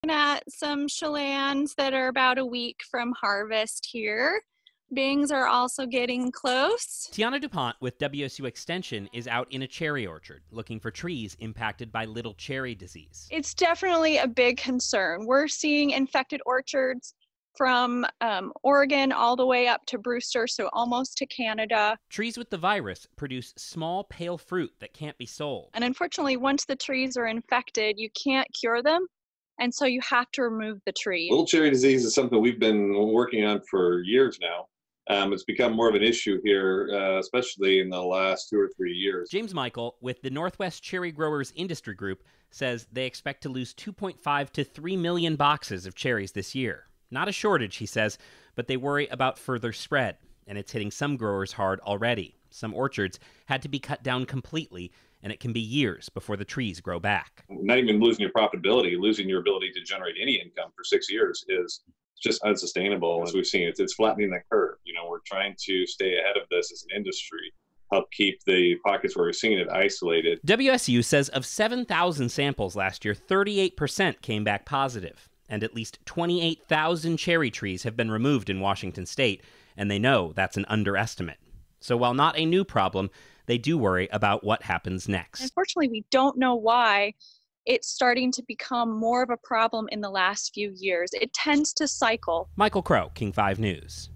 At some chalans that are about a week from harvest here. Bings are also getting close. Tiana DuPont with WSU Extension is out in a cherry orchard looking for trees impacted by little cherry disease. It's definitely a big concern. We're seeing infected orchards from Oregon all the way up to Brewster, so almost to Canada. Trees with the virus produce small, pale fruit that can't be sold. And unfortunately, once the trees are infected, you can't cure them. And so you have to remove the tree. Little cherry disease is something we've been working on for years now. It's become more of an issue here, especially in the last 2 or 3 years. James Michael with the Northwest Cherry Growers Industry Group says they expect to lose 2.5 to 3 million boxes of cherries this year. Not a shortage, he says, but they worry about further spread, and it's hitting some growers hard already. Some orchards had to be cut down completely, and it can be years before the trees grow back. Not even losing your profitability, losing your ability to generate any income for 6 years is just unsustainable. As we've seen, it's flattening the curve. We're trying to stay ahead of this as an industry, help keep the pockets where we're seeing it isolated. WSU says of 7,000 samples last year, 38% came back positive. And at least 28,000 cherry trees have been removed in Washington state, and they know that's an underestimate. So while not a new problem, they do worry about what happens next. Unfortunately, we don't know why it's starting to become more of a problem in the last few years. It tends to cycle. Michael Crow, King 5 News.